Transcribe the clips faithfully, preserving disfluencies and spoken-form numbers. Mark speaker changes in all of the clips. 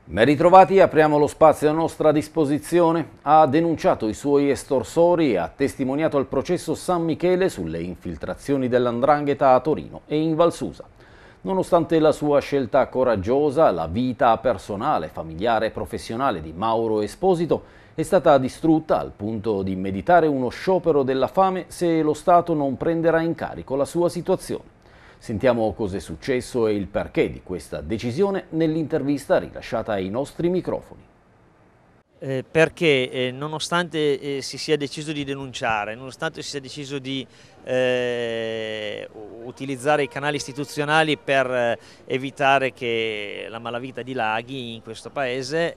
Speaker 1: Ben ritrovati, apriamo lo spazio a nostra disposizione. Ha denunciato i suoi estorsori e ha testimoniato al processo San Michele sulle infiltrazioni dell'Andrangheta a Torino e in Valsusa. Nonostante la sua scelta coraggiosa, la vita personale, familiare e professionale di Mauro Esposito è stata distrutta al punto di meditare uno sciopero della fame se lo Stato non prenderà in carico la sua situazione. Sentiamo cosa è successo e il perché di questa decisione nell'intervista rilasciata ai nostri microfoni.
Speaker 2: Eh, perché eh, nonostante eh, si sia deciso di denunciare, nonostante si sia deciso di eh, utilizzare i canali istituzionali per eh, evitare che la malavita dilaghi in questo paese,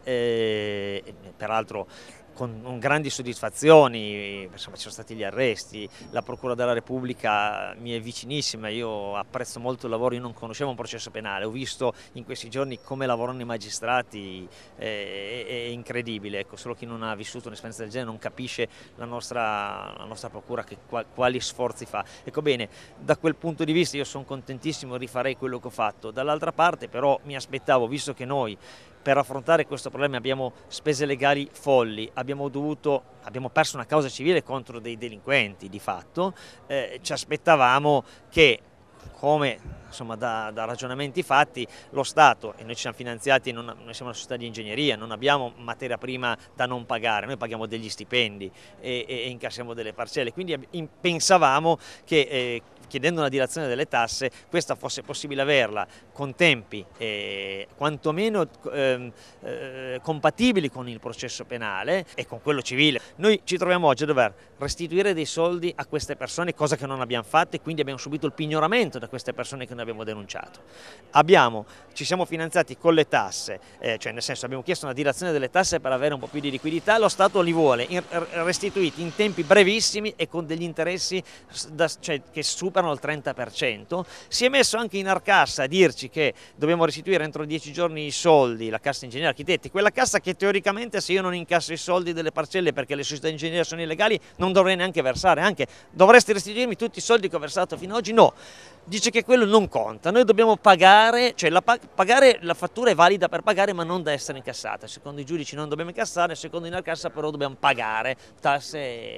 Speaker 2: eh, peraltro con grandi soddisfazioni, insomma, ci sono stati gli arresti, la Procura della Repubblica mi è vicinissima, io apprezzo molto il lavoro, io non conoscevo un processo penale, ho visto in questi giorni come lavorano i magistrati, eh, è, è incredibile, ecco, solo chi non ha vissuto un'esperienza del genere non capisce la nostra, la nostra Procura che, quali sforzi fa. Ecco, bene, da quel punto di vista io sono contentissimo, rifarei quello che ho fatto. Dall'altra parte però mi aspettavo, visto che noi per affrontare questo problema abbiamo spese legali folli, abbiamo, dovuto, abbiamo perso una causa civile contro dei delinquenti di fatto, eh, ci aspettavamo che, come insomma, da, da ragionamenti fatti, lo Stato, e noi ci siamo finanziati, non, noi siamo una società di ingegneria, non abbiamo materia prima da non pagare, noi paghiamo degli stipendi e, e, e incassiamo delle parcelle, quindi pensavamo che eh, chiedendo una dilazione delle tasse questa fosse possibile averla con tempi eh, quantomeno eh, eh, compatibili con il processo penale e con quello civile. Noi ci troviamo oggi a dover restituire dei soldi a queste persone, cosa che non abbiamo fatto, e quindi abbiamo subito il pignoramento da queste persone che noi abbiamo denunciato. Abbiamo, ci siamo finanziati con le tasse, eh, cioè nel senso abbiamo chiesto una dilazione delle tasse per avere un po' più di liquidità, lo Stato li vuole in, restituiti in tempi brevissimi e con degli interessi da, cioè, che superano il trenta per cento, si è messo anche in arcassa a dirci che dobbiamo restituire entro dieci giorni i soldi, la cassa ingegneri architetti, quella cassa che teoricamente se io non incasso i soldi delle parcelle perché le società di ingegneria sono illegali non dovrei neanche versare, anche dovresti restituirmi tutti i soldi che ho versato fino ad oggi, no, dice che quello non conta, noi dobbiamo pagare, cioè la, pagare, la fattura è valida per pagare ma non da essere incassata, secondo i giudici non dobbiamo incassare, secondo in arcassa però dobbiamo pagare tasse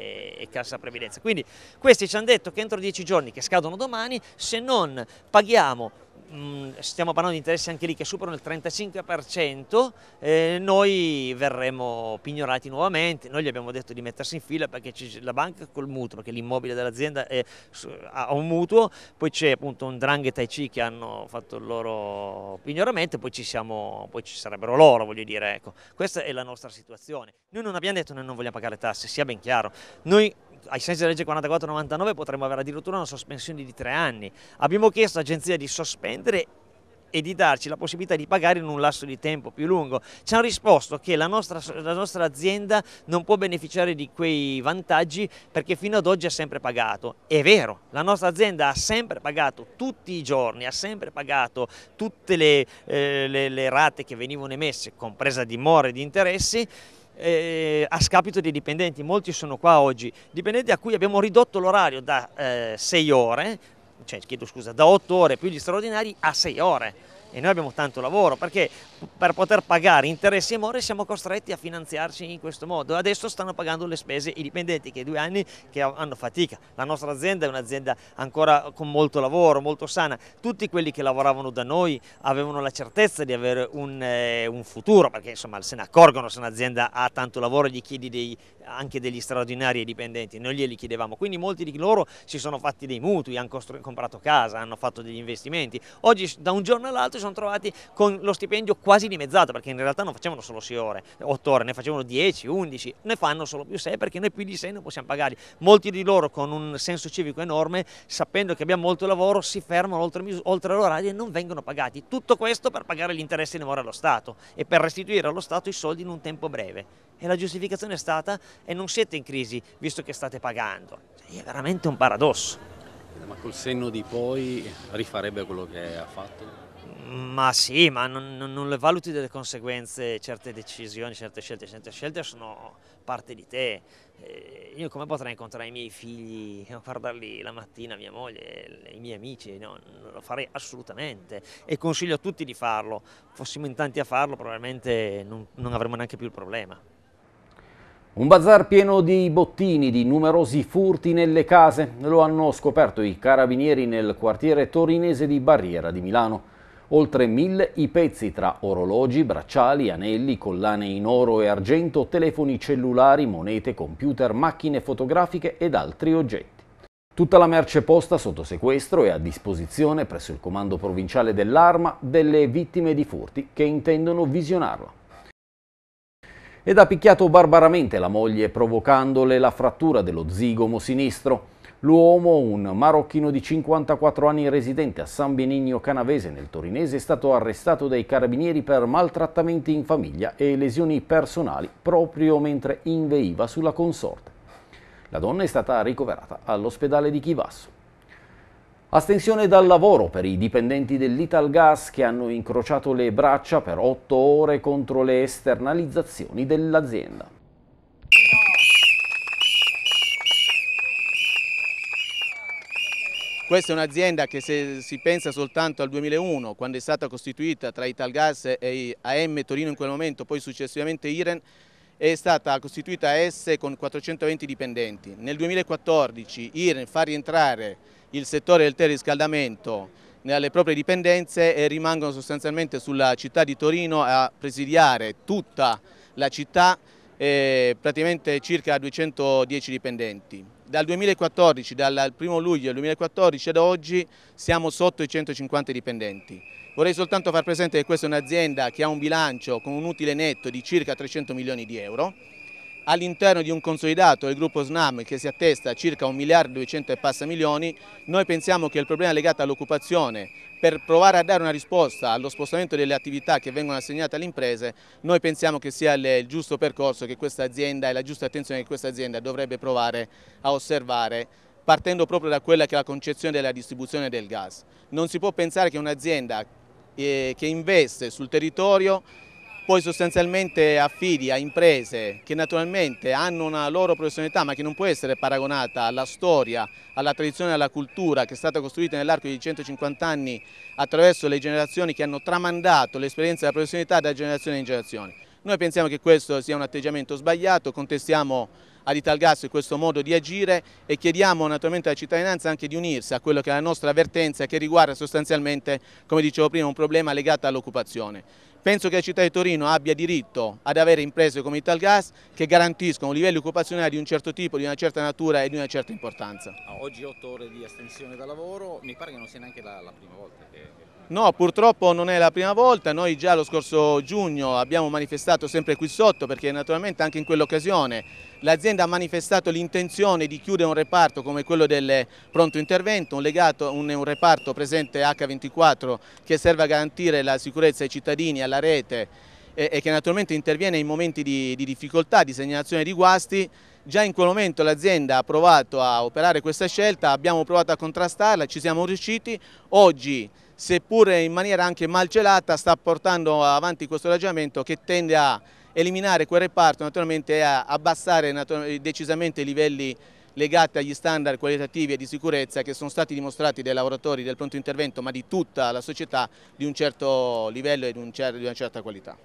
Speaker 2: e cassa previdenza, quindi questi ci hanno detto che entro dieci giorni che scadono domani, se non paghiamo, mh, stiamo parlando di interessi anche lì che superano il trentacinque per cento, eh, noi verremo pignorati nuovamente. Noi gli abbiamo detto di mettersi in fila perché ci, la banca col mutuo, perché l'immobile dell'azienda ha un mutuo, poi c'è appunto un 'ndrangheta e C che hanno fatto il loro pignoramento, poi ci, siamo, poi ci sarebbero loro, voglio dire, ecco, questa è la nostra situazione. Noi non abbiamo detto che noi non vogliamo pagare tasse, sia ben chiaro, noi ai sensi della legge quarantaquattro novantanove potremmo avere addirittura una sospensione di tre anni. Abbiamo chiesto all'agenzia di sospendere e di darci la possibilità di pagare in un lasso di tempo più lungo. Ci hanno risposto che la nostra, la nostra azienda non può beneficiare di quei vantaggi perché fino ad oggi ha sempre pagato. È vero, la nostra azienda ha sempre pagato tutti i giorni, ha sempre pagato tutte le, eh, le, le rate che venivano emesse, compresa di more e di interessi, Eh, a scapito dei dipendenti. Molti sono qua oggi, dipendenti a cui abbiamo ridotto l'orario da eh, sei ore, cioè chiedo scusa, da otto ore più gli straordinari a sei ore. E noi abbiamo tanto lavoro perché per poter pagare interessi e more siamo costretti a finanziarci in questo modo. Adesso stanno pagando le spese i dipendenti che due anni che hanno fatica. La nostra azienda è un'azienda ancora con molto lavoro, molto sana. Tutti quelli che lavoravano da noi avevano la certezza di avere un, eh, un futuro, perché insomma se ne accorgono se un'azienda ha tanto lavoro, gli chiedi dei, anche degli straordinari ai dipendenti, noi glieli chiedevamo. Quindi molti di loro si sono fatti dei mutui, hanno comprato casa, hanno fatto degli investimenti. Oggi da un giorno all'altro sono trovati con lo stipendio quasi dimezzato, perché in realtà non facevano solo sei ore, otto ore, ne facevano dieci, undici, ne fanno solo più sei perché noi più di sei non possiamo pagarli. Molti di loro con un senso civico enorme, sapendo che abbiamo molto lavoro, si fermano oltre, oltre l'orario e non vengono pagati. Tutto questo per pagare gli interessi in more allo Stato e per restituire allo Stato i soldi in un tempo breve. E la giustificazione è stata: e non siete in crisi visto che state pagando. È veramente un paradosso.
Speaker 1: Ma col senno di poi rifarebbe quello che ha fatto?
Speaker 2: Ma sì, ma non, non, non le valuti delle conseguenze certe decisioni, certe scelte, certe scelte sono parte di te. Eh, io come potrei incontrare i miei figli, guardarli la mattina, mia moglie, i miei amici? No, non lo farei assolutamente e consiglio a tutti di farlo. Fossimo in tanti a farlo probabilmente non, non avremmo neanche più il problema.
Speaker 1: Un bazar pieno di bottini, di numerosi furti nelle case, lo hanno scoperto i carabinieri nel quartiere torinese di Barriera di Milano. Oltre mille i pezzi tra orologi, bracciali, anelli, collane in oro e argento, telefoni cellulari, monete, computer, macchine fotografiche ed altri oggetti. Tutta la merce posta sotto sequestro e a disposizione presso il comando provinciale dell'Arma delle vittime di furti che intendono visionarla. Ed ha picchiato barbaramente la moglie, provocandole la frattura dello zigomo sinistro. L'uomo, un marocchino di cinquantaquattro anni residente a San Benigno Canavese nel Torinese, è stato arrestato dai carabinieri per maltrattamenti in famiglia e lesioni personali proprio mentre inveiva sulla consorte. La donna è stata ricoverata all'ospedale di Chivasso. Astensione dal lavoro per i dipendenti dell'Italgas che hanno incrociato le braccia per otto ore contro le esternalizzazioni dell'azienda.
Speaker 3: Questa è un'azienda che, se si pensa soltanto al duemilauno, quando è stata costituita tra Italgas e A M Torino in quel momento, poi successivamente Iren, è stata costituita a S con quattrocentoventi dipendenti. Nel duemilaquattordici Iren fa rientrare il settore del teleriscaldamento nelle proprie dipendenze e rimangono sostanzialmente sulla città di Torino a presidiare tutta la città, eh, praticamente circa duecentodieci dipendenti. Dal duemilaquattordici, dal primo luglio del duemilaquattordici ad oggi, siamo sotto i centocinquanta dipendenti. Vorrei soltanto far presente che questa è un'azienda che ha un bilancio con un utile netto di circa trecento milioni di euro, all'interno di un consolidato del gruppo Snam che si attesta a circa un miliardo duecento e passa milioni. Noi pensiamo che il problema legato all'occupazione, per provare a dare una risposta allo spostamento delle attività che vengono assegnate alle imprese, noi pensiamo che sia il giusto percorso che questa azienda e la giusta attenzione che questa azienda dovrebbe provare a osservare, partendo proprio da quella che è la concezione della distribuzione del gas. Non si può pensare che un'azienda eh, che investe sul territorio poi sostanzialmente affidi a imprese che naturalmente hanno una loro professionalità ma che non può essere paragonata alla storia, alla tradizione e alla cultura che è stata costruita nell'arco di centocinquanta anni attraverso le generazioni che hanno tramandato l'esperienza e la professionalità da generazione in generazione. Noi pensiamo che questo sia un atteggiamento sbagliato, contestiamo ad Italgas questo modo di agire e chiediamo naturalmente alla cittadinanza anche di unirsi a quello che è la nostra avvertenza che riguarda sostanzialmente, come dicevo prima, un problema legato all'occupazione. Penso che la città di Torino abbia diritto ad avere imprese come Italgas che garantiscono livelli occupazionali di un certo tipo, di una certa natura e di una certa importanza.
Speaker 4: Oggi otto ore di astensione da lavoro, mi pare che non sia neanche la, la prima volta che...
Speaker 3: No, purtroppo non è la prima volta, noi già lo scorso giugno abbiamo manifestato sempre qui sotto perché naturalmente anche in quell'occasione l'azienda ha manifestato l'intenzione di chiudere un reparto come quello del pronto intervento, un, legato, un, un reparto presente acca ventiquattro che serve a garantire la sicurezza ai cittadini, alla rete e, e che naturalmente interviene in momenti di, di difficoltà, di segnalazione di guasti. Già in quel momento l'azienda ha provato a operare questa scelta, abbiamo provato a contrastarla, ci siamo riusciti. Oggi, seppur in maniera anche malcelata, sta portando avanti questo ragionamento che tende a eliminare quel reparto naturalmente e a abbassare decisamente i livelli legati agli standard qualitativi e di sicurezza che sono stati dimostrati dai lavoratori del pronto intervento ma di tutta la società di un certo livello e di, un cer- di una certa qualità.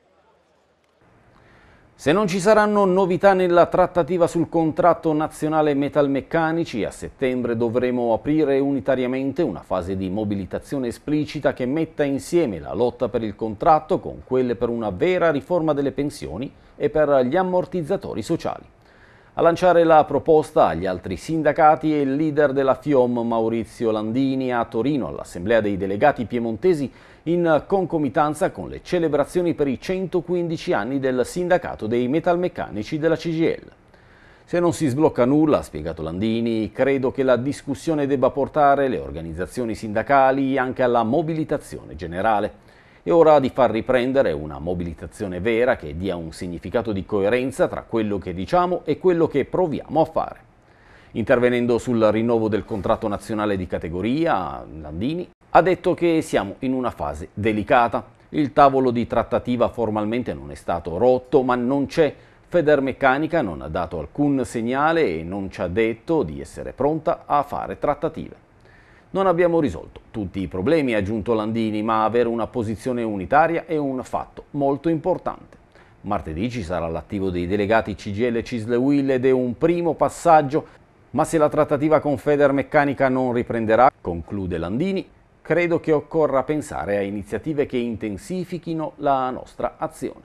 Speaker 1: Se non ci saranno novità nella trattativa sul contratto nazionale metalmeccanici, a settembre dovremo aprire unitariamente una fase di mobilitazione esplicita che metta insieme la lotta per il contratto con quelle per una vera riforma delle pensioni e per gli ammortizzatori sociali. A lanciare la proposta agli altri sindacati è il leader della FIOM Maurizio Landini a Torino all'Assemblea dei Delegati Piemontesi in concomitanza con le celebrazioni per i centoquindici anni del sindacato dei metalmeccanici della C G I L. Se non si sblocca nulla, ha spiegato Landini, credo che la discussione debba portare le organizzazioni sindacali anche alla mobilitazione generale. È ora di far riprendere una mobilitazione vera che dia un significato di coerenza tra quello che diciamo e quello che proviamo a fare. Intervenendo sul rinnovo del contratto nazionale di categoria, Landini Ha detto che siamo in una fase delicata. Il tavolo di trattativa formalmente non è stato rotto, ma non c'è. Federmeccanica non ha dato alcun segnale e non ci ha detto di essere pronta a fare trattative. Non abbiamo risolto tutti i problemi, ha aggiunto Landini, ma avere una posizione unitaria è un fatto molto importante. Martedì ci sarà l'attivo dei delegati C G I L, C I S L e U I L ed è un primo passaggio, ma se la trattativa con Federmeccanica non riprenderà, conclude Landini, credo che occorra pensare a iniziative che intensifichino la nostra azione.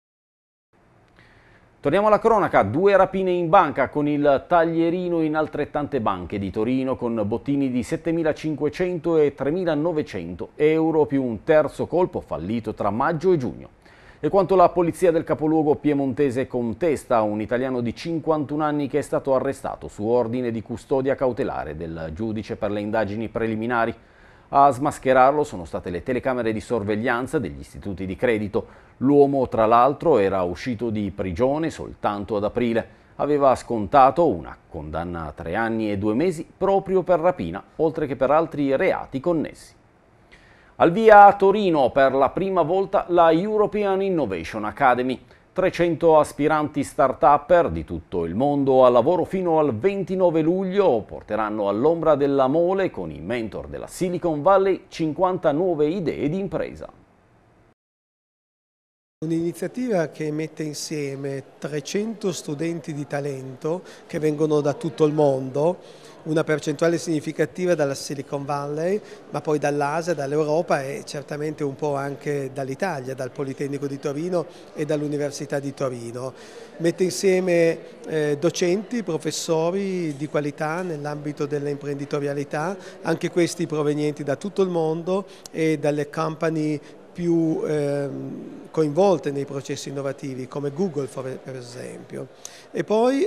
Speaker 1: Torniamo alla cronaca, due rapine in banca con il taglierino in altrettante banche di Torino con bottini di settemilacinquecento e tremilanovecento euro più un terzo colpo fallito tra maggio e giugno. E quanto la polizia del capoluogo piemontese contesta un italiano di cinquantuno anni che è stato arrestato su ordine di custodia cautelare del giudice per le indagini preliminari. A smascherarlo sono state le telecamere di sorveglianza degli istituti di credito. L'uomo, tra l'altro, era uscito di prigione soltanto ad aprile. Aveva scontato una condanna a tre anni e due mesi proprio per rapina, oltre che per altri reati connessi. Al via a Torino per la prima volta la European Innovation Academy. trecento aspiranti start-upper di tutto il mondo al lavoro fino al ventinove luglio porteranno all'ombra della mole con i mentor della Silicon Valley cinquanta nuove idee di impresa.
Speaker 5: Un'iniziativa che mette insieme trecento studenti di talento che vengono da tutto il mondo, una percentuale significativa dalla Silicon Valley, ma poi dall'Asia, dall'Europa e certamente un po' anche dall'Italia, dal Politecnico di Torino e dall'Università di Torino. Mette insieme eh, docenti, professori di qualità nell'ambito dell'imprenditorialità, anche questi provenienti da tutto il mondo e dalle company più eh, coinvolte nei processi innovativi come Google per esempio. E poi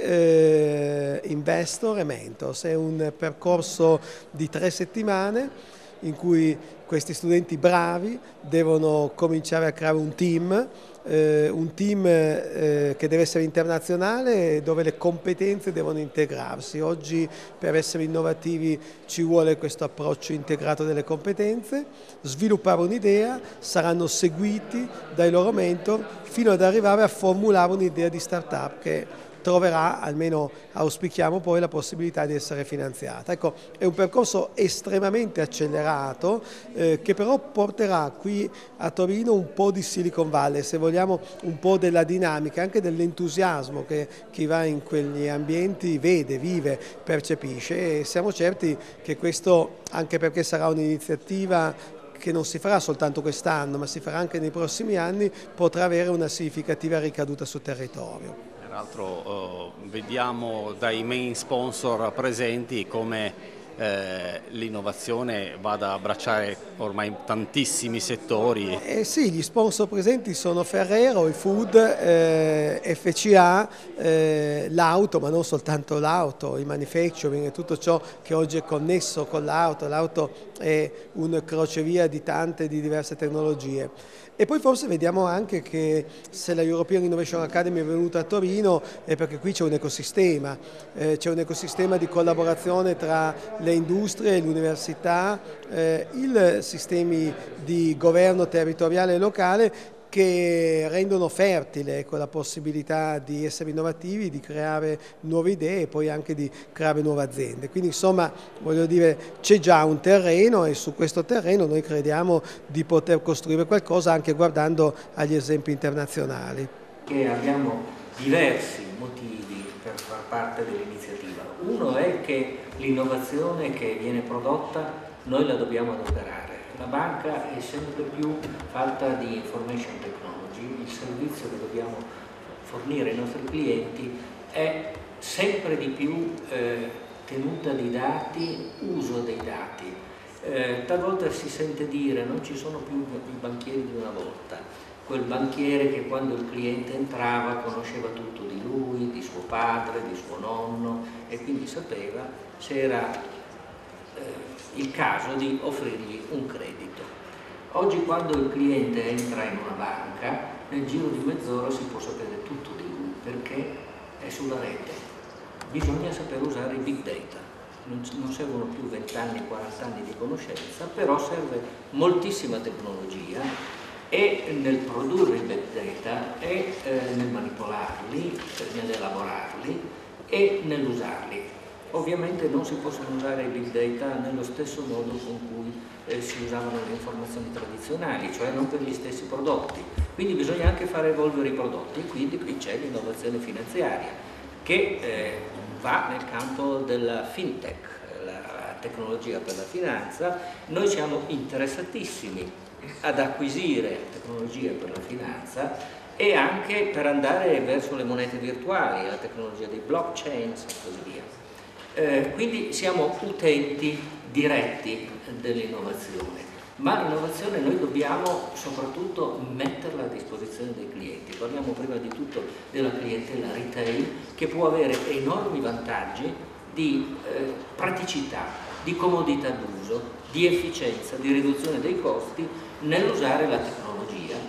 Speaker 5: eh, Investor e Mentors, è un percorso di tre settimane in cui questi studenti bravi devono cominciare a creare un team, eh, un team eh, che deve essere internazionale dove le competenze devono integrarsi. Oggi per essere innovativi ci vuole questo approccio integrato delle competenze, sviluppare un'idea, saranno seguiti dai loro mentor fino ad arrivare a formulare un'idea di startup che troverà, almeno auspichiamo poi, la possibilità di essere finanziata. Ecco, è un percorso estremamente accelerato eh, che però porterà qui a Torino un po' di Silicon Valley, se vogliamo un po' della dinamica, anche dell'entusiasmo che chi va in quegli ambienti vede, vive, percepisce e siamo certi che questo, anche perché sarà un'iniziativa che non si farà soltanto quest'anno ma si farà anche nei prossimi anni, potrà avere una significativa ricaduta sul territorio.
Speaker 6: Peraltro eh, vediamo dai main sponsor presenti come eh, l'innovazione vada a abbracciare ormai tantissimi settori.
Speaker 5: Eh sì, gli sponsor presenti sono Ferrero, il food, eh, F C A, eh, l'auto, ma non soltanto l'auto, il manufacturing e tutto ciò che oggi è connesso con l'auto. L'auto è un crocevia di tante, di diverse tecnologie. E poi forse vediamo anche che se la European Innovation Academy è venuta a Torino è perché qui c'è un ecosistema, eh, c'è un ecosistema di collaborazione tra le industrie, l'università, eh, i sistemi di governo territoriale e locale che rendono fertile ecco, la possibilità di essere innovativi, di creare nuove idee e poi anche di creare nuove aziende. Quindi insomma voglio dire c'è già un terreno e su questo terreno noi crediamo di poter costruire qualcosa anche guardando agli esempi internazionali.
Speaker 7: Che abbiamo diversi motivi per far parte dell'iniziativa. Uno è che l'innovazione che viene prodotta noi la dobbiamo adoperare. La banca è sempre più fatta di information technology, il servizio che dobbiamo fornire ai nostri clienti è sempre di più eh, tenuta di dati, uso dei dati. Eh, talvolta si sente dire non ci sono più i banchieri di una volta, quel banchiere che quando il cliente entrava conosceva tutto di lui, di suo padre, di suo nonno e quindi sapeva se era il caso di offrirgli un credito. Oggi quando il cliente entra in una banca, nel giro di mezz'ora si può sapere tutto di lui perché è sulla rete. Bisogna saper usare i big data non, non servono più venti anni, quaranta anni di conoscenza, però serve moltissima tecnologia e nel produrre i big data e eh, nel manipolarli, nell'elaborarli e nell'usarli. Ovviamente non si possono usare i big data nello stesso modo con cui eh, si usavano le informazioni tradizionali, cioè non per gli stessi prodotti. Quindi bisogna anche far evolvere i prodotti e quindi qui c'è l'innovazione finanziaria che eh, va nel campo della fintech, la tecnologia per la finanza. Noi siamo interessatissimi ad acquisire tecnologie per la finanza e anche per andare verso le monete virtuali, la tecnologia dei blockchain e così via. Eh, quindi siamo utenti diretti dell'innovazione, ma l'innovazione noi dobbiamo soprattutto metterla a disposizione dei clienti. Parliamo prima di tutto della clientela retail che può avere enormi vantaggi di eh, praticità, di comodità d'uso, di efficienza, di riduzione dei costi nell'usare la tecnologia.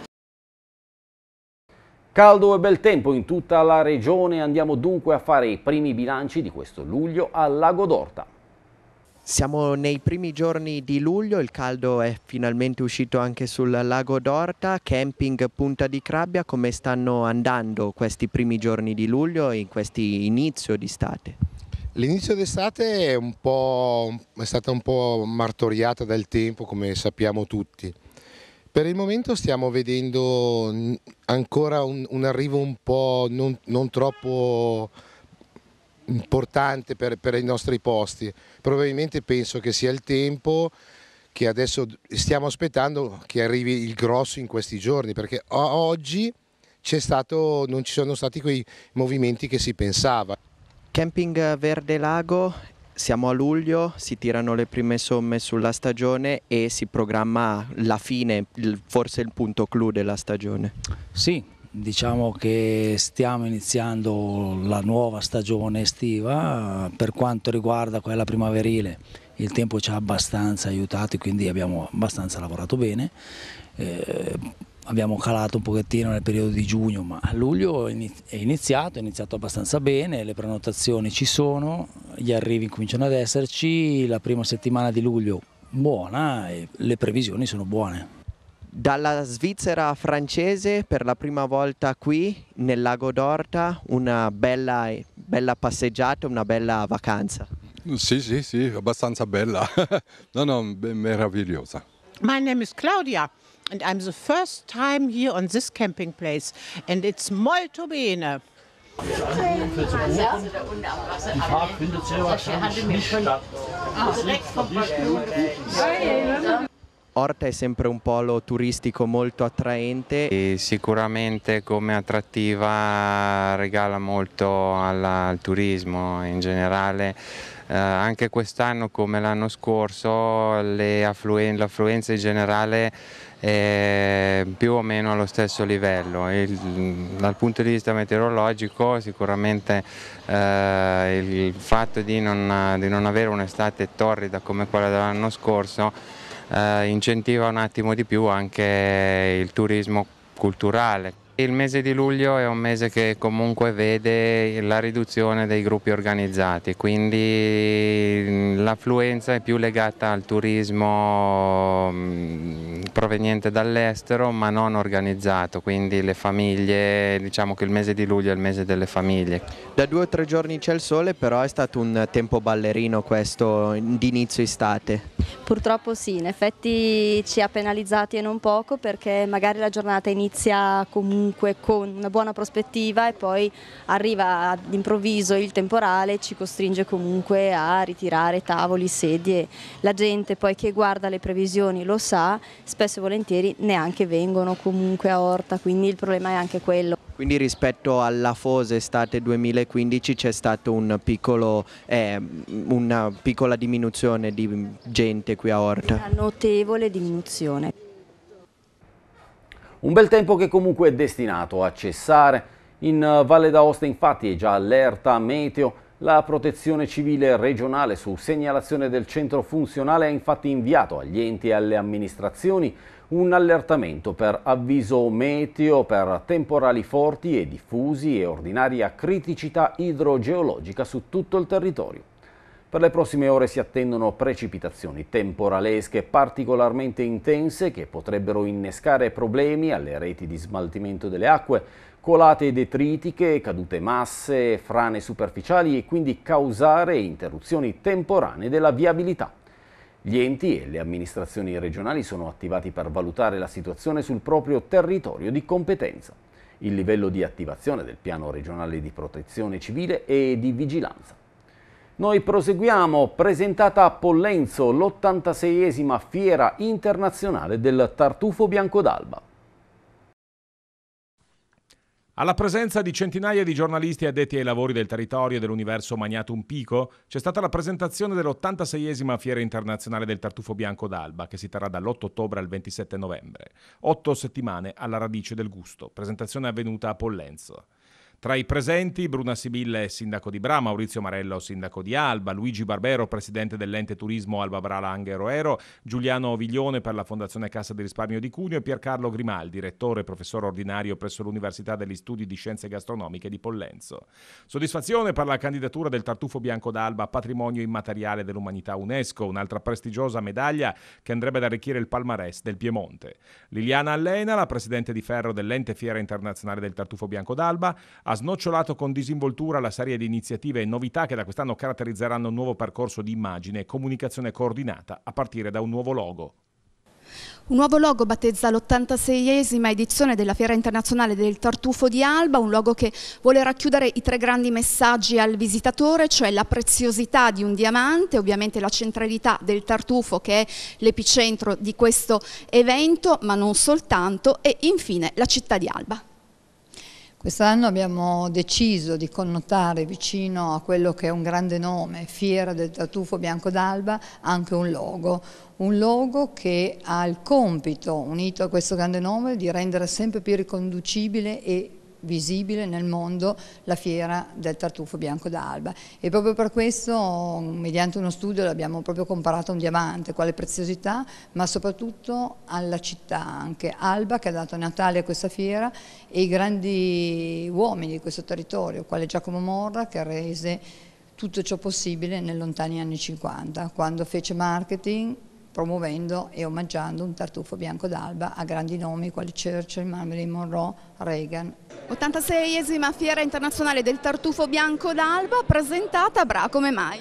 Speaker 1: Caldo e bel tempo in tutta la regione, andiamo dunque a fare i primi bilanci di questo luglio al Lago d'Orta.
Speaker 8: Siamo nei primi giorni di luglio, il caldo è finalmente uscito anche sul Lago d'Orta. Camping Punta di Crabbia, come stanno andando questi primi giorni di luglio e in questi inizio di estate?
Speaker 9: L'inizio d'estate è, un po', è stata un po' martoriata dal tempo, come sappiamo tutti. Per il momento stiamo vedendo ancora un, un arrivo un po' non, non troppo importante per, per i nostri posti. Probabilmente penso che sia il tempo che adesso stiamo aspettando che arrivi il grosso in questi giorni, perché oggi c'è stato, non ci sono stati quei movimenti che si pensava.
Speaker 8: Camping Verde Lago, siamo a luglio, si tirano le prime somme sulla stagione e si programma la fine, forse il punto clou della stagione.
Speaker 10: Sì, diciamo che stiamo iniziando la nuova stagione estiva. Per quanto riguarda quella primaverile il tempo ci ha abbastanza aiutati, quindi abbiamo abbastanza lavorato bene. Eh, Abbiamo calato un pochettino nel periodo di giugno, ma a luglio è iniziato, è iniziato abbastanza bene, le prenotazioni ci sono, gli arrivi cominciano ad esserci, la prima settimana di luglio buona e le previsioni sono buone.
Speaker 8: Dalla Svizzera francese per la prima volta qui nel Lago d'Orta, una bella, bella passeggiata, una bella vacanza.
Speaker 11: Sì, sì, sì, abbastanza bella, no, no, meravigliosa.
Speaker 12: My name is Claudia. And I'm the first time here on this camping place, and it's molto bene.
Speaker 13: Die Fahrt findet sehr wahrscheinlich nicht statt.
Speaker 8: Orta è sempre un polo turistico molto attraente.
Speaker 14: E sicuramente come attrattiva regala molto alla, al turismo in generale. Eh, anche quest'anno come l'anno scorso l'affluen- l'affluenza in generale è più o meno allo stesso livello. Il, dal punto di vista meteorologico sicuramente eh, il fatto di non, di non avere un'estate torrida come quella dell'anno scorso eh, incentiva un attimo di più anche il turismo culturale. Il mese di luglio è un mese che comunque vede la riduzione dei gruppi organizzati, quindi l'affluenza è più legata al turismo proveniente dall'estero ma non organizzato, quindi le famiglie, diciamo che il mese di luglio è il mese delle famiglie.
Speaker 8: Da due o tre giorni c'è il sole, però è stato un tempo ballerino questo di inizio estate.
Speaker 15: Purtroppo sì, in effetti ci ha penalizzati e non poco, perché magari la giornata inizia comunque con una buona prospettiva e poi arriva d'improvviso il temporale, ci costringe comunque a ritirare tavoli, sedie. La gente poi che guarda le previsioni lo sa, spesso e volentieri neanche vengono comunque a Orta, quindi il problema è anche quello.
Speaker 8: Quindi rispetto all'afosa estate duemilaquindici c'è stata un piccolo, eh, una piccola diminuzione di gente qui a Orta?
Speaker 15: Una notevole diminuzione.
Speaker 1: Un bel tempo che comunque è destinato a cessare. In Valle d'Aosta infatti è già allerta meteo. La Protezione Civile regionale, su segnalazione del centro funzionale, ha infatti inviato agli enti e alle amministrazioni un allertamento per avviso meteo per temporali forti e diffusi e ordinaria criticità idrogeologica su tutto il territorio. Per le prossime ore si attendono precipitazioni temporalesche particolarmente intense che potrebbero innescare problemi alle reti di smaltimento delle acque, colate detritiche, cadute masse, frane superficiali e quindi causare interruzioni temporanee della viabilità. Gli enti e le amministrazioni regionali sono attivati per valutare la situazione sul proprio territorio di competenza. Il livello di attivazione del piano regionale di protezione civile e di vigilanza. Noi proseguiamo, presentata a Pollenzo l'ottantaseiesima Fiera Internazionale del Tartufo Bianco d'Alba.
Speaker 16: Alla presenza di centinaia di giornalisti addetti ai lavori del territorio dell'universo Magnatum Pico, c'è stata la presentazione dell'ottantaseiesima Fiera Internazionale del Tartufo Bianco d'Alba, che si terrà dall'otto ottobre al ventisette novembre. Otto settimane alla radice del gusto. Presentazione avvenuta a Pollenzo. Tra i presenti Bruna Sibille, sindaco di Bra, Maurizio Marello, sindaco di Alba, Luigi Barbero, presidente dell'ente turismo Alba Bra Langhe Roero, Giuliano Viglione per la Fondazione Cassa di Risparmio di Cuneo e Piercarlo Grimaldi, rettore e professore ordinario presso l'Università degli Studi di Scienze Gastronomiche di Pollenzo. Soddisfazione per la candidatura del Tartufo Bianco d'Alba a Patrimonio Immateriale dell'Umanità UNESCO, un'altra prestigiosa medaglia che andrebbe ad arricchire il palmarès del Piemonte. Liliana Allena, la presidente di ferro dell'ente Fiera Internazionale del Tartufo Bianco d'Alba, ha snocciolato con disinvoltura la serie di iniziative e novità che da quest'anno caratterizzeranno un nuovo percorso di immagine e comunicazione coordinata a partire da un nuovo logo.
Speaker 17: Un nuovo logo battezza l'ottantaseiesima edizione della Fiera Internazionale del Tartufo di Alba, un logo che vuole racchiudere i tre grandi messaggi al visitatore, cioè la preziosità di un diamante, ovviamente la centralità del tartufo che è l'epicentro di questo evento, ma non soltanto, e infine la città di Alba.
Speaker 18: Quest'anno abbiamo deciso di connotare vicino a quello che è un grande nome, Fiera del Tartufo Bianco d'Alba, anche un logo. Un logo che ha il compito, unito a questo grande nome, di rendere sempre più riconducibile e visibile nel mondo la Fiera del Tartufo Bianco d'Alba, e proprio per questo, mediante uno studio, l'abbiamo proprio comparato a un diamante, quale preziosità, ma soprattutto alla città, anche Alba, che ha dato Natale a questa fiera, e i grandi uomini di questo territorio, quale Giacomo Morra, che rese tutto ciò possibile nei lontani anni cinquanta, quando fece marketing promuovendo e omaggiando un tartufo bianco d'Alba a grandi nomi quali Churchill, Marilyn Monroe, Reagan.
Speaker 17: ottantaseiesima Fiera Internazionale del Tartufo Bianco d'Alba, presentata a Bra, come mai?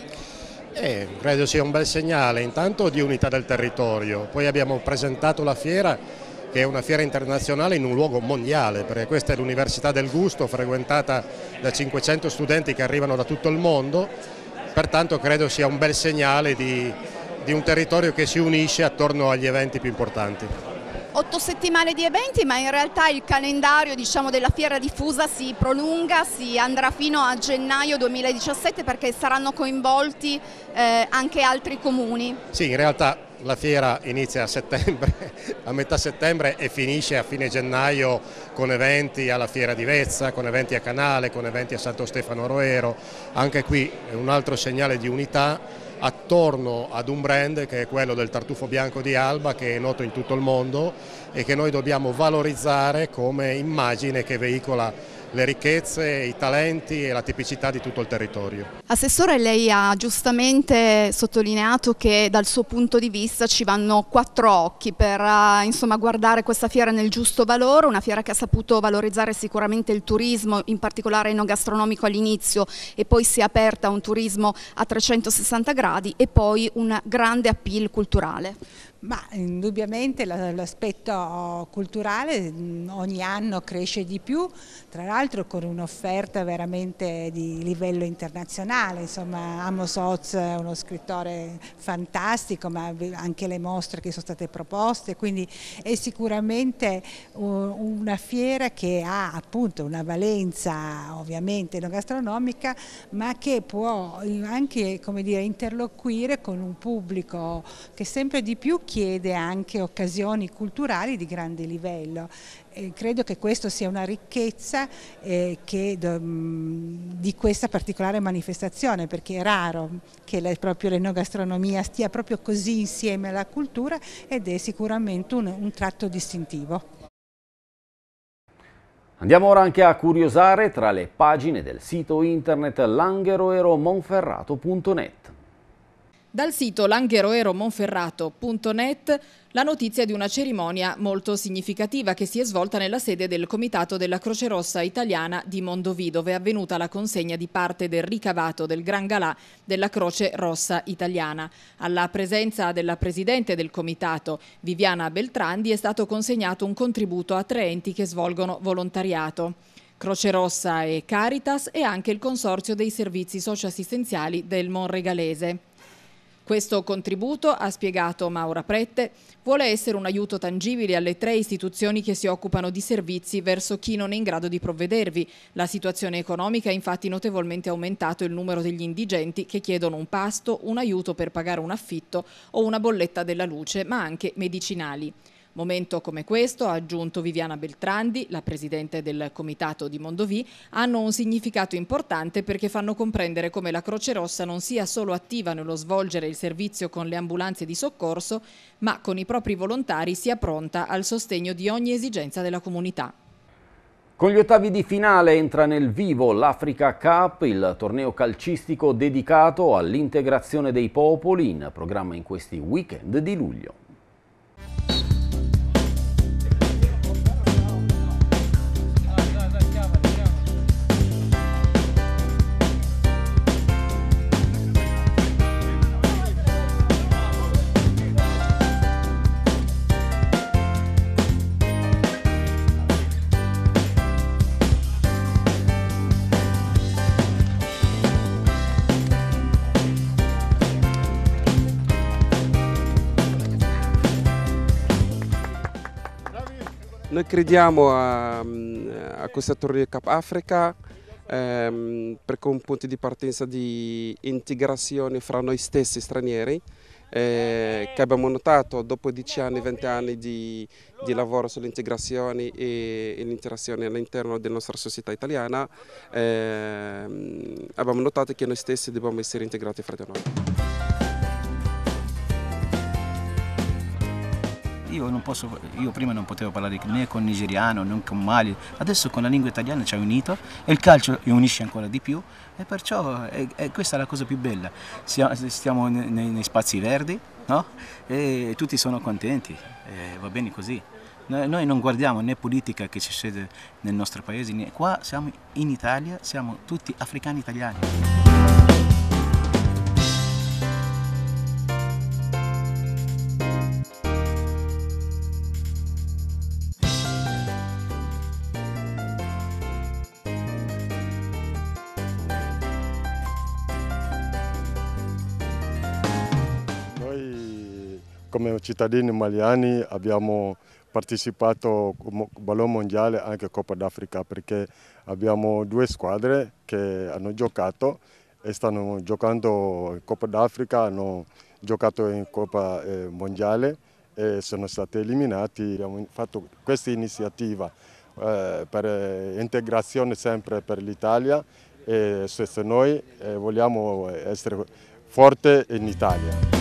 Speaker 19: Eh, credo sia un bel segnale, intanto di unità del territorio, poi abbiamo presentato la fiera, che è una fiera internazionale in un luogo mondiale, perché questa è l'Università del Gusto, frequentata da cinquecento studenti che arrivano da tutto il mondo, pertanto credo sia un bel segnale di di un territorio che si unisce attorno agli eventi più importanti.
Speaker 17: Otto settimane di eventi, ma in realtà il calendario, diciamo, della fiera diffusa si prolunga, si andrà fino a gennaio duemiladiciassette, perché saranno coinvolti eh, anche altri comuni.
Speaker 19: Sì, in realtà la fiera inizia a settembre, a metà settembre, e finisce a fine gennaio con eventi alla Fiera di Vezza, con eventi a Canale, con eventi a Santo Stefano Roero. Anche qui è un altro segnale di unità attorno ad un brand che è quello del Tartufo Bianco di Alba, che è noto in tutto il mondo e che noi dobbiamo valorizzare come immagine che veicola le ricchezze, i talenti e la tipicità di tutto il territorio.
Speaker 17: Assessore, lei ha giustamente sottolineato che dal suo punto di vista ci vanno quattro occhi per uh, insomma, guardare questa fiera nel giusto valore, una fiera che ha saputo valorizzare sicuramente il turismo, in particolare enogastronomico all'inizio, e poi si è aperta a un turismo a trecentosessanta gradi, e poi un grande appeal culturale.
Speaker 12: Ma indubbiamente l'aspetto culturale ogni anno cresce di più, tra l'altro con un'offerta veramente di livello internazionale. Insomma, Amos Oz è uno scrittore fantastico, ma anche le mostre che sono state proposte, quindi è sicuramente una fiera che ha appunto una valenza ovviamente enogastronomica, ma che può anche, come dire, interloquire con un pubblico che sempre di più chiede anche occasioni culturali di grande livello. E credo che questo sia una ricchezza eh, che, mh, di questa particolare manifestazione, perché è raro che la, proprio l'enogastronomia stia proprio così insieme alla cultura, ed è sicuramente un, un tratto distintivo.
Speaker 1: Andiamo ora anche a curiosare tra le pagine del sito internet langheroeromonferrato punto net.
Speaker 20: Dal sito langheroeromonferrato punto net la notizia di una cerimonia molto significativa che si è svolta nella sede del Comitato della Croce Rossa Italiana di Mondovì, dove è avvenuta la consegna di parte del ricavato del Gran Galà della Croce Rossa Italiana. Alla presenza della Presidente del Comitato, Viviana Beltrandi, è stato consegnato un contributo a tre enti che svolgono volontariato: Croce Rossa e Caritas e anche il Consorzio dei Servizi Socioassistenziali del Monregalese. Questo contributo, ha spiegato Maura Prette, vuole essere un aiuto tangibile alle tre istituzioni che si occupano di servizi verso chi non è in grado di provvedervi. La situazione economica ha infatti notevolmente aumentato il numero degli indigenti che chiedono un pasto, un aiuto per pagare un affitto o una bolletta della luce, ma anche medicinali. Momento come questo, ha aggiunto Viviana Beltrandi, la Presidente del Comitato di Mondovì, hanno un significato importante perché fanno comprendere come la Croce Rossa non sia solo attiva nello svolgere il servizio con le ambulanze di soccorso, ma con i propri volontari sia pronta al sostegno di ogni esigenza della comunità.
Speaker 1: Con gli ottavi di finale entra nel vivo l'Africa Cup, il torneo calcistico dedicato all'integrazione dei popoli, in programma in questi weekend di luglio.
Speaker 21: Noi crediamo a, a questo torneo Cup Africa ehm, perché è un punto di partenza di integrazione fra noi stessi stranieri, eh, che abbiamo notato dopo dieci anni, venti anni di, di lavoro sull'integrazione e, e l'interazione all'interno della nostra società italiana, eh, abbiamo notato che noi stessi dobbiamo essere integrati fra di noi.
Speaker 4: Io, non posso, io prima non potevo parlare né con nigeriano né con mali, adesso con la lingua italiana ci ha unito e il calcio unisce ancora di più e perciò è, è questa è la cosa più bella. Stiamo nei, nei spazi verdi, no? E tutti sono contenti, e va bene così. Noi non guardiamo né politica che succede nel nostro paese, né. Qua siamo in Italia, siamo tutti africani italiani.
Speaker 22: Come cittadini maliani abbiamo partecipato al Ballon Mondiale anche a Coppa d'Africa perché abbiamo due squadre che hanno giocato e stanno giocando in Coppa d'Africa, hanno giocato in Coppa eh, Mondiale e sono stati eliminati. Abbiamo fatto questa iniziativa eh, per integrazione sempre per l'Italia e se noi eh, vogliamo essere forti in Italia.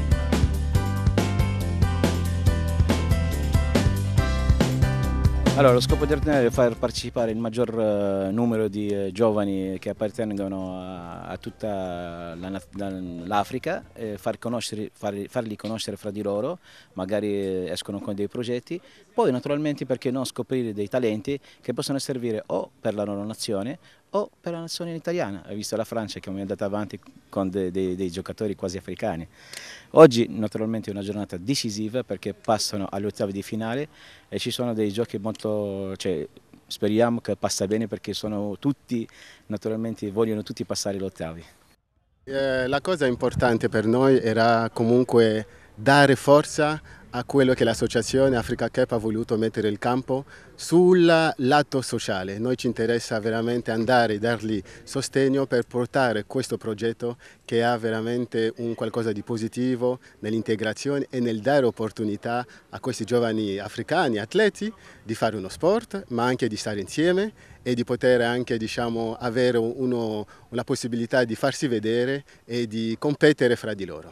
Speaker 23: Allora, lo scopo del torneo è far partecipare il maggior uh, numero di uh, giovani che appartengono a, a tutta l'Africa, e far conoscere, far, farli conoscere fra di loro, magari escono con dei progetti, poi naturalmente perché non scoprire dei talenti che possono servire o per la loro nazione o per la nazione italiana. Hai visto la Francia che è andata avanti con dei, dei, dei giocatori quasi africani. Oggi naturalmente è una giornata decisiva perché passano agli ottavi di finale e ci sono dei giochi molto, cioè, speriamo che passa bene perché sono tutti, naturalmente vogliono tutti passare gli ottavi.
Speaker 24: Eh, la cosa importante per noi era comunque dare forza a quello che l'associazione Africa Cup ha voluto mettere in campo sul lato sociale. Noi ci interessa veramente andare e dargli sostegno per portare questo progetto che ha veramente un qualcosa di positivo nell'integrazione e nel dare opportunità a questi giovani africani, atleti, di fare uno sport, ma anche di stare insieme e di poter anche, diciamo, avere uno, una possibilità di farsi vedere e di competere fra di loro.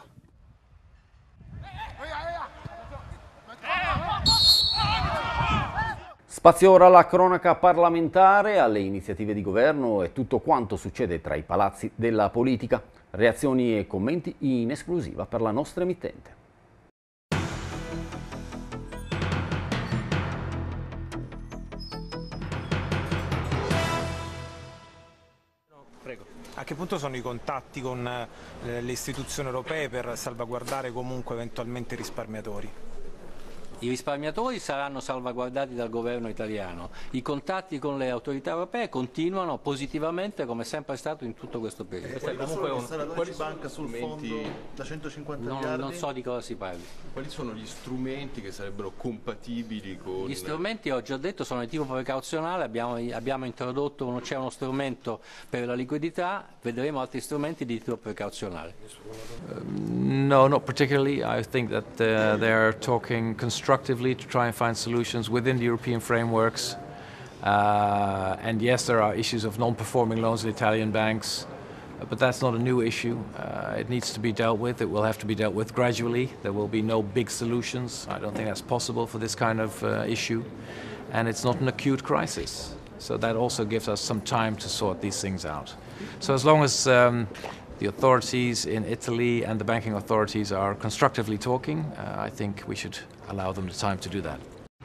Speaker 1: Spazio ora alla cronaca parlamentare, alle iniziative di governo e tutto quanto succede tra i palazzi della politica. Reazioni e commenti in esclusiva per la nostra emittente.
Speaker 2: Prego. A che punto sono i contatti con eh, le istituzioni europee per salvaguardare comunque eventualmente i risparmiatori?
Speaker 7: I risparmiatori saranno salvaguardati dal governo italiano. I contatti con le autorità europee continuano positivamente come sempre è stato in tutto questo periodo.
Speaker 3: Eh, quali sono gli installatori di banca sul fondo da centocinquanta
Speaker 7: non,
Speaker 3: miliardi?
Speaker 7: Non so di cosa si parli.
Speaker 3: Quali sono gli strumenti che sarebbero compatibili con...
Speaker 7: Gli strumenti, ho già detto, sono di tipo precauzionale, abbiamo, abbiamo introdotto, uno, c'è uno strumento per la liquidità, vedremo altri strumenti di tipo precauzionale.
Speaker 5: Um, no, not particularly. I think that uh, they are talking constructively to try and find solutions within the European frameworks. Uh, and yes, there are issues of non-performing loans in Italian banks, uh, but that's not a new issue. Uh, it needs to be dealt with. It will have to be dealt with gradually. There will be no big solutions. I don't think that's possible for this kind of uh, issue. And it's not an acute crisis. So that also gives us some time to sort these things out. So as long as um, the authorities in Italy and the banking authorities are constructively talking, uh, I think we should allow them the time to do that.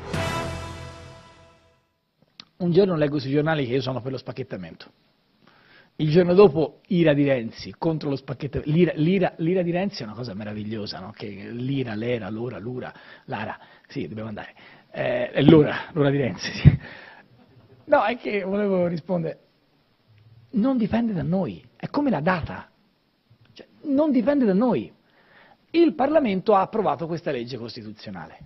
Speaker 6: Un giorno leggo sui giornali che io sono per lo spacchettamento. Il giorno dopo ira di Renzi contro lo spacchettamento. L'ira, l'ira, l'ira di Renzi è una cosa meravigliosa, no? Che l'ira, l'era, l'ora, l'ura, l'ara. Sì, dobbiamo andare. Eh, è l'ora, l'ora di Renzi. Sì. No, è che volevo rispondere. Non dipende da noi, è come la data. Cioè, non dipende da noi. Il Parlamento ha approvato questa legge costituzionale.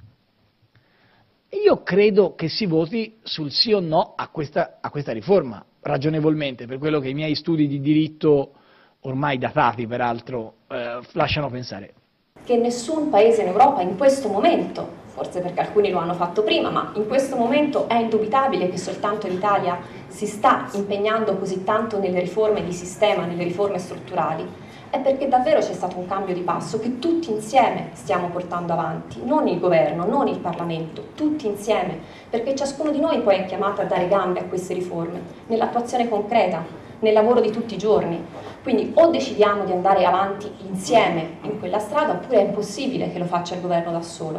Speaker 6: Io credo che si voti sul sì o no a questa, a questa riforma, ragionevolmente, per quello che i miei studi di diritto, ormai datati peraltro, eh, lasciano pensare.
Speaker 25: Che nessun paese in Europa in questo momento, forse perché alcuni lo hanno fatto prima, ma in questo momento è indubitabile che soltanto l'Italia si sta impegnando così tanto nelle riforme di sistema, nelle riforme strutturali, è perché davvero c'è stato un cambio di passo che tutti insieme stiamo portando avanti, non il governo, non il Parlamento, tutti insieme, perché ciascuno di noi poi è chiamato a dare gambe a queste riforme, nell'attuazione concreta, nel lavoro di tutti i giorni. Quindi o decidiamo di andare avanti insieme in quella strada, oppure è impossibile che lo faccia il governo da solo.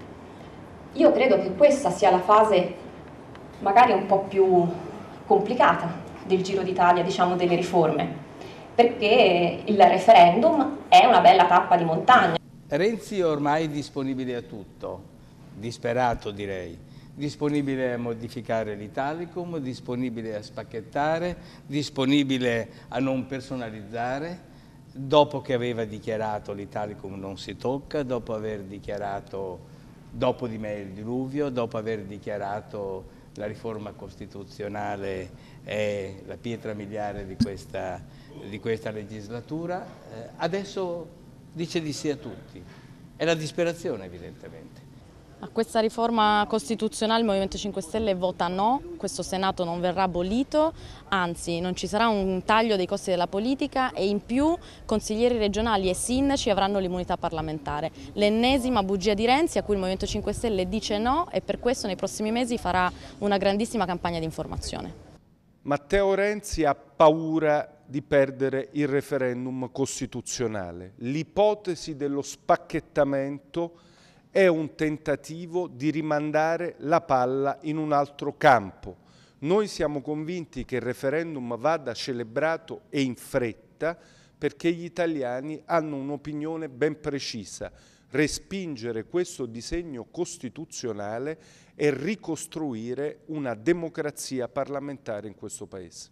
Speaker 25: Io credo che questa sia la fase magari un po' più complicata del Giro d'Italia, diciamo, delle riforme, perché il referendum è una bella tappa di montagna.
Speaker 26: Renzi è ormai disponibile a tutto, disperato direi, disponibile a modificare l'Italicum, disponibile a spacchettare, disponibile a non personalizzare, dopo che aveva dichiarato l'Italicum non si tocca, dopo aver dichiarato dopo di me il diluvio, dopo aver dichiarato la riforma costituzionale è la pietra miliare di questa, di questa legislatura, eh, adesso dice di sì a tutti. È la disperazione evidentemente.
Speaker 27: A questa riforma costituzionale il Movimento cinque Stelle vota no, questo Senato non verrà abolito, anzi non ci sarà un taglio dei costi della politica e in più consiglieri regionali e sindaci avranno l'immunità parlamentare. L'ennesima bugia di Renzi a cui il Movimento cinque Stelle dice no e per questo nei prossimi mesi farà una grandissima campagna di informazione.
Speaker 28: Matteo Renzi ha paura di perdere il referendum costituzionale. L'ipotesi dello spacchettamento è un tentativo di rimandare la palla in un altro campo. Noi siamo convinti che il referendum vada celebrato e in fretta perché gli italiani hanno un'opinione ben precisa: respingere questo disegno costituzionale e ricostruire una democrazia parlamentare in questo Paese.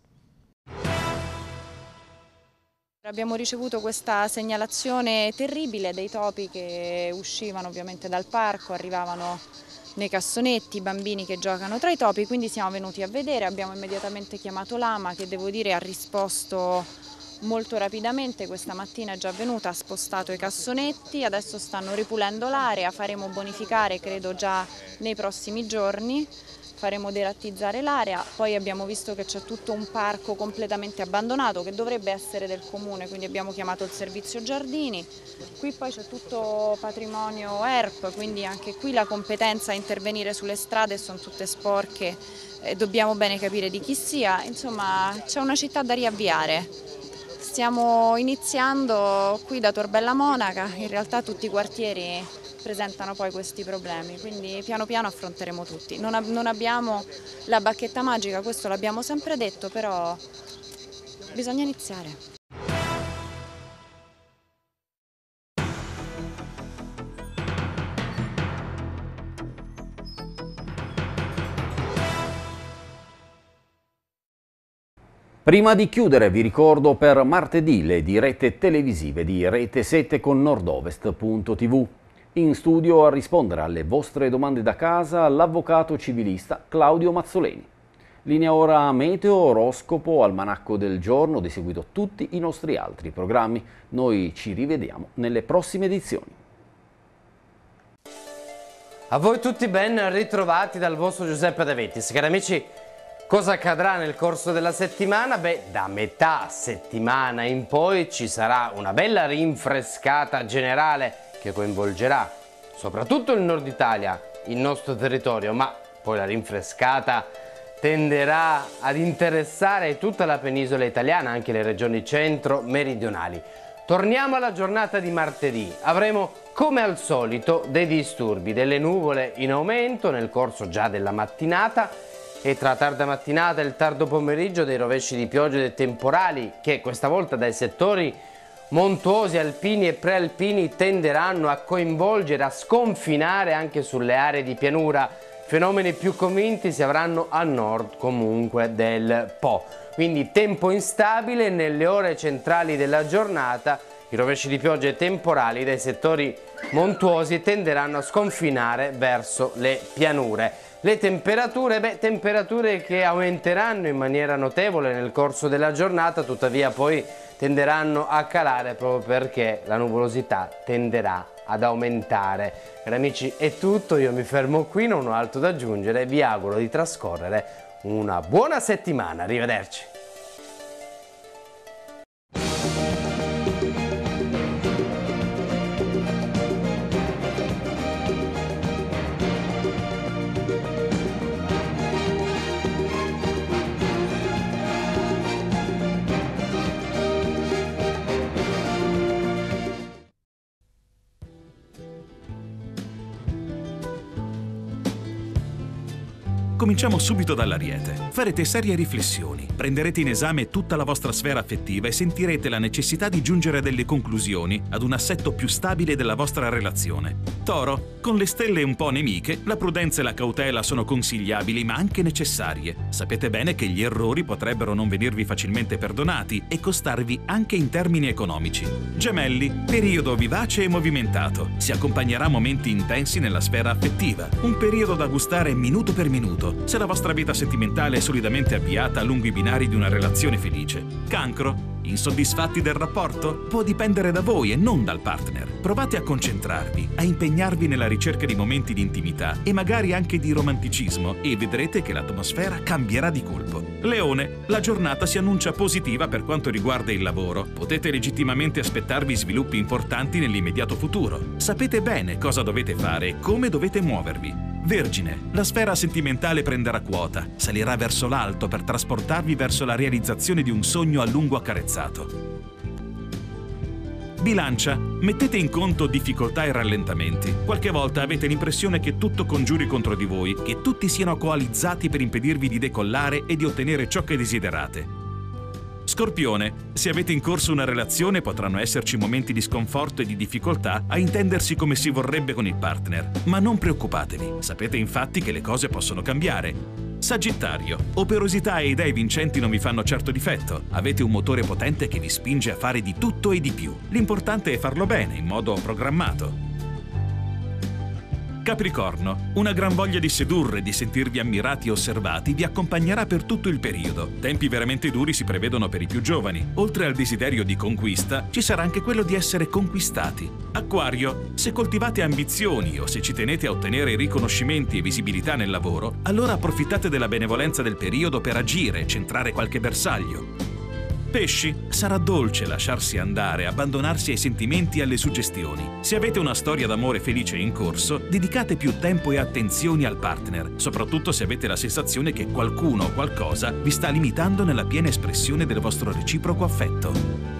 Speaker 29: Abbiamo ricevuto questa segnalazione terribile dei topi che uscivano ovviamente dal parco, arrivavano nei cassonetti, bambini che giocano tra i topi, quindi siamo venuti a vedere, abbiamo immediatamente chiamato l'AMA che devo dire ha risposto molto rapidamente, questa mattina è già venuta, ha spostato i cassonetti, adesso stanno ripulendo l'area, faremo bonificare credo già nei prossimi giorni. Faremo derattizzare l'area, poi abbiamo visto che c'è tutto un parco completamente abbandonato che dovrebbe essere del comune, quindi abbiamo chiamato il servizio giardini. Qui poi c'è tutto patrimonio E R P, quindi anche qui la competenza a intervenire sulle strade sono tutte sporche, eh, dobbiamo bene capire di chi sia, insomma c'è una città da riavviare. Stiamo iniziando qui da Torbella Monaca, in realtà tutti i quartieri presentano poi questi problemi, quindi piano piano affronteremo tutti. Non, ab- non abbiamo la bacchetta magica, questo l'abbiamo sempre detto, però bisogna iniziare.
Speaker 1: Prima di chiudere vi ricordo per martedì le dirette televisive di Rete sette con nordovest punto tv. In studio a rispondere alle vostre domande da casa l'avvocato civilista Claudio Mazzoleni. Linea ora meteo, oroscopo, almanacco del giorno, di seguito tutti i nostri altri programmi. Noi ci rivediamo nelle prossime edizioni.
Speaker 8: A voi tutti ben ritrovati dal vostro Giuseppe De Vettis. Cari amici, cosa accadrà nel corso della settimana? Beh, da metà settimana in poi ci sarà una bella rinfrescata generale che coinvolgerà soprattutto il nord Italia, il nostro territorio, ma poi la rinfrescata tenderà ad interessare tutta la penisola italiana, anche le regioni centro-meridionali. Torniamo alla giornata di martedì. Avremo come al solito dei disturbi, delle nuvole in aumento nel corso già della mattinata e tra tarda mattinata e il tardo pomeriggio dei rovesci di pioggia e dei temporali che questa volta dai settori montuosi, alpini e prealpini tenderanno a coinvolgere, a sconfinare anche sulle aree di pianura. Fenomeni più convinti si avranno a nord comunque del Po. Quindi tempo instabile nelle ore centrali della giornata. I rovesci di pioggia e temporali dai settori montuosi tenderanno a sconfinare verso le pianure. Le temperature, beh, temperature che aumenteranno in maniera notevole nel corso della giornata, tuttavia poi tenderanno a calare proprio perché la nuvolosità tenderà ad aumentare. Cari amici, è tutto, io mi fermo qui, non ho altro da aggiungere, vi auguro di trascorrere una buona settimana, arrivederci.
Speaker 9: Cominciamo subito dall'Ariete. Farete serie riflessioni, prenderete in esame tutta la vostra sfera affettiva e sentirete la necessità di giungere a delle conclusioni, ad un assetto più stabile della vostra relazione. Toro, con le stelle un po' nemiche, la prudenza e la cautela sono consigliabili ma anche necessarie. Sapete bene che gli errori potrebbero non venirvi facilmente perdonati e costarvi anche in termini economici. Gemelli, periodo vivace e movimentato. Si accompagnerà a momenti intensi nella sfera affettiva. Un periodo da gustare minuto per minuto, se la vostra vita sentimentale è solidamente avviata lungo i binari di una relazione felice. Cancro, insoddisfatti del rapporto? Può dipendere da voi e non dal partner. Provate a concentrarvi, a impegnarvi nella ricerca di momenti di intimità e magari anche di romanticismo e vedrete che l'atmosfera cambierà di colpo. Leone, la giornata si annuncia positiva per quanto riguarda il lavoro. Potete legittimamente aspettarvi sviluppi importanti nell'immediato futuro. Sapete bene cosa dovete fare e come dovete muovervi. Vergine, la sfera sentimentale prenderà quota, salirà verso l'alto per trasportarvi verso la realizzazione di un sogno a lungo accarezzato. Bilancia, mettete in conto difficoltà e rallentamenti. Qualche volta avete l'impressione che tutto congiuri contro di voi, che tutti siano coalizzati per impedirvi di decollare e di ottenere ciò che desiderate. Scorpione, se avete in corso una relazione potranno esserci momenti di sconforto e di difficoltà a intendersi come si vorrebbe con il partner, ma non preoccupatevi, sapete infatti che le cose possono cambiare. Sagittario, operosità e idee vincenti non vi fanno certo difetto, avete un motore potente che vi spinge a fare di tutto e di più, l'importante è farlo bene, in modo programmato. Capricorno, una gran voglia di sedurre e di sentirvi ammirati e osservati vi accompagnerà per tutto il periodo. Tempi veramente duri si prevedono per i più giovani. Oltre al desiderio di conquista, ci sarà anche quello di essere conquistati. Acquario, se coltivate ambizioni o se ci tenete a ottenere riconoscimenti e visibilità nel lavoro, allora approfittate della benevolenza del periodo per agire e centrare qualche bersaglio. Pesci, sarà dolce lasciarsi andare, abbandonarsi ai sentimenti e alle suggestioni. Se avete una storia d'amore felice in corso, dedicate più tempo e attenzioni al partner, soprattutto se avete la sensazione che qualcuno o qualcosa vi sta limitando nella piena espressione del vostro reciproco affetto.